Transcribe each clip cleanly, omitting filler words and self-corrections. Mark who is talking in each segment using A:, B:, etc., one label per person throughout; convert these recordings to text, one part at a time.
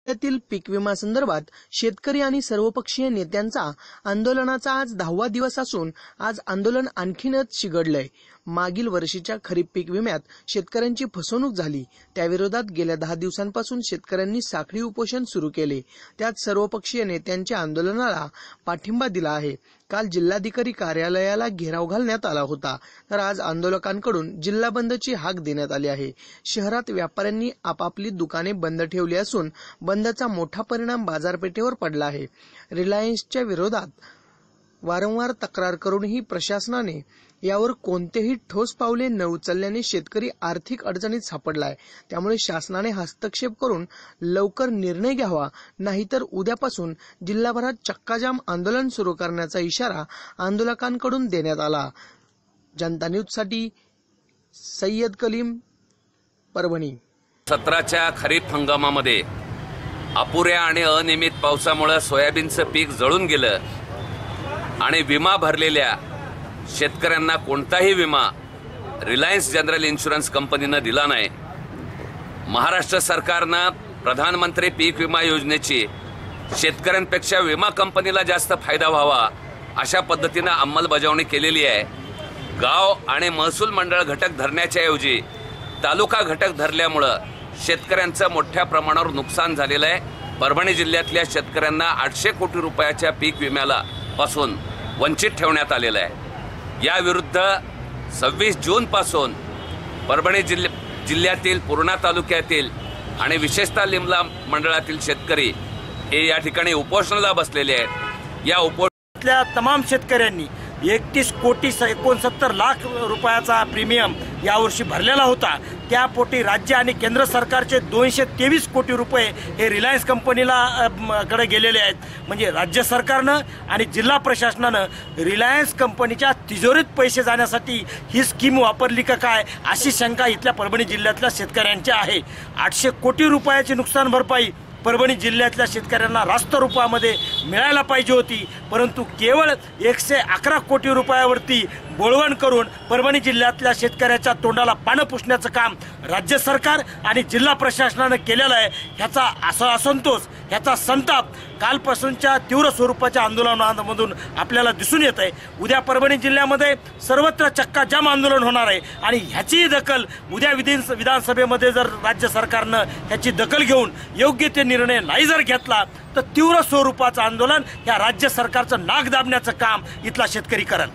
A: जिल्ह्यातील पीक विमा संदर्भात शेतकरी आणि सर्वपक्षीय नेत्यांचा आंदोलनाचा आज 10वा दिवस असून आज आंदोलन आणखीनच चिघळलंय। मागील वर्षीच्या खरीप पीक विम्यात शेतकऱ्यांची फसवणूक झाली, त्याविरोधात गेल्या 10 दिवसांपासून शेतकऱ्यांनी साखळी उपोषण सुरू केले। त्यात सर्वपक्षीय नेत्यांच्या आंदोलनाला पाठिंबा दिला आहे। काल जिल्हाधिकारी कार्यालयाला घेराव घालण्यात आला होता, तर आज आंदोलकांकडून जिल्हा बंदची हाक देण्यात आली आहे। शहरात व्यापाऱ्यांनी आपापली दुकाने बंद ठेवली असून बंदचा मोठा परिणाम बाजारपेठेवर पडला आहे। रिलायन्सच्या विरोधात वारंवार तक्रार करूनही प्रशासनाने यावर कोणतेही ठोस पावले न उचलल्याने शेतकरी आर्थिक अडचणीत सापडलाय। त्यामुळे शासनाने हस्तक्षेप करून लवकर निर्णय घ्यावा, नाहीतर उद्यापासून जिल्हाभरात चक्काजाम आंदोलन सुरू करण्याचा इशारा आंदोलकांकडून देण्यात आला। जनता न्यूजसाठी सय्यद कलीम, परभणी।
B: 17च्या खरीप हंगामामध्ये अपुऱ्या आणि अनियमित पावसामुळे सोयाबीनचं पीक जळून गेलं आणि विमा भरलेल्या शेतकऱ्यांना कोणताही विमा रिलायन्स जनरल इन्शुरन्स कंपनीने दिला नाही। महाराष्ट्र सरकारने प्रधानमंत्री पीक विमा योजनेची शेतकऱ्यांपेक्षा विमा कंपनीला जास्त फायदा व्हावा अशा पद्धतीने अंमलबजावणी केलेली आहे। गाव आणि महसूल मंडळ घटक धरण्याच्या ऐवजी तालुका घटक धरल्यामुळे शेतकऱ्यांचं मोठ्या प्रमाणावर नुकसान झालेलं आहे। परभणी जिल्ह्यातल्या शेतकऱ्यांना 800 कोटी रुपयाच्या पीक विम्याला पासून वंचित ठेवण्यात आलेलं आहे। या विरुद्ध 26 जून पासून परभणी जिल्ह्यातील पूर्णा तालुक्यातील आणि विशेषतः लिमला मंडळातील शेतकरी हे या ठिकाणी उपोषणाला बसलेले आहेत। या
C: उपोषणातल्या तमाम शेतकऱ्यांनी 31 कोटी 69 लाख रुपयाचा प्रीमियम यावर्षी भरलेला होता। त्या पोटी राज्य आणि केंद्र सरकारचे 223 कोटी रुपये हे रिलायन्स कंपनीला कडे गेलेले आहेत। म्हणजे राज्य सरकारनं आणि जिल्हा प्रशासनानं रिलायन्स कंपनीच्या तिजोरीत पैसे जाण्यासाठी ही स्कीम वापरली का काय अशी शंका इथल्या परभणी जिल्ह्यातल्या शेतकऱ्यांची आहे। 800 कोटी रुपयाची नुकसान भरपाई परभणी जिल्ह्यातल्या शेतकऱ्यांना रास्त रूपामध्ये मिळायला पाहिजे होती, परंतु केवळ 111 कोटी रुपयावरती बोळवण करून परभणी जिल्ह्यातल्या शेतकऱ्याच्या तोंडाला पानं पुसण्याचं काम राज्य सरकार आणि जिल्हा प्रशासनानं केलेलं आहे। ह्याचा असंतोष, ह्याचा संताप कालपासूनच्या तीव्र स्वरूपाच्या आंदोलनामधून आपल्याला दिसून येत आहे। उद्या परभणी जिल्ह्यामध्ये सर्वत्र चक्काजाम आंदोलन होणार आहे आणि ह्याची दखल उद्या विधानसभेमध्ये जर राज्य सरकारनं ह्याची दखल घेऊन योग्य ते निर्णय नाही जर घेतला तर तीव्र स्वरूपाचं आंदोलन या राज्य सरकारचं नाक दाबण्याचं काम इथला शेतकरी करेल।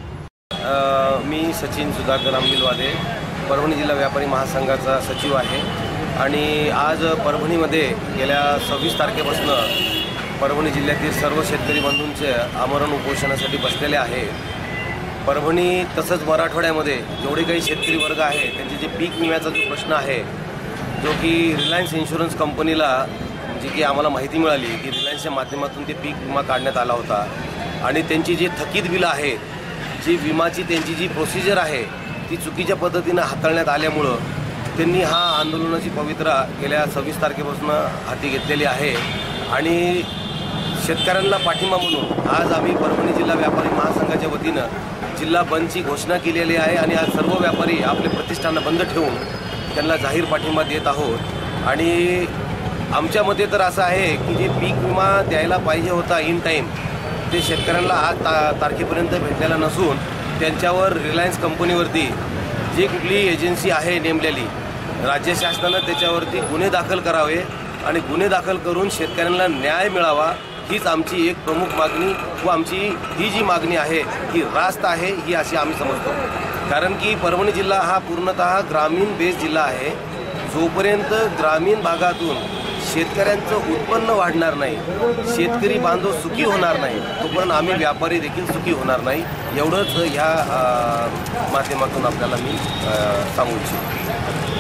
D: मी सचिन सुधाकर आंबिलवादे, परभणी जिल्हा व्यापारी महासंघाचा सचिव आहे आणि आज परभणीमध्ये गेल्या 26 तारखेपासून परभणी जिल्ह्यातील सर्व शेतकरी बंधूंचे आमरण उपोषणासाठी बसलेले आहे। परभणी तसंच मराठवाड्यामध्ये जेवढे काही शेतकरी वर्ग आहे त्यांचे जे पीक विम्याचा जो प्रश्न आहे, जो की रिलायन्स इन्शुरन्स कंपनीला जी की आम्हाला माहिती मिळाली की रिलायन्सच्या माध्यमातून ते पीक विमा काढण्यात आला होता आणि त्यांची जी थकीत बिलं आहे, जी विमाची त्यांची जी प्रोसिजर आहे ती चुकीच्या पद्धतीनं हाताळण्यात आल्यामुळं त्यांनी हा आंदोलनाची पवित्रा गेल्या 26 तारखेपासून हाती घेतलेली आहे आणि शेतकऱ्यांना पाठिंबा म्हणून आज आम्ही परभणी जिल्हा व्यापारी महासंघाच्या वतीनं जिल्हा बंदची घोषणा केलेली आहे आणि आज सर्व व्यापारी आपले प्रतिष्ठानं बंद ठेवून त्यांना जाहीर पाठिंबा देत आहोत। आणि आमच्या मते तर असं आहे की जे पीक विमा द्यायला पाहिजे होता इन टाईम ते शेतकऱ्यांना आज तारखेपर्यंत भेटलेला नसून त्यांच्यावर रिलायन्स कंपनीवरती जी कुठली एजन्सी आहे नेमलेली राज्य शासनानं त्याच्यावरती गुन्हे दाखल करावे आणि गुन्हे दाखल करून शेतकऱ्यांना न्याय मिळावा, हीच आमची एक प्रमुख मागणी व आमची ही जी मागणी आहे ही रास्त आहे ही अशी आम्ही समजतो। कारण की परभणी जिल्हा हा पूर्णतः ग्रामीण बेस जिल्हा आहे। जोपर्यंत ग्रामीण भागातून शेतकऱ्यांचं उत्पन्न वाढणार नाही, शेतकरी बांधव सुखी होणार नाही, तोपर्यंत आम्ही व्यापारी देखील सुखी होणार नाही, एवढंच ह्या माध्यमातून आपल्याला मी सांगू इच्छितो।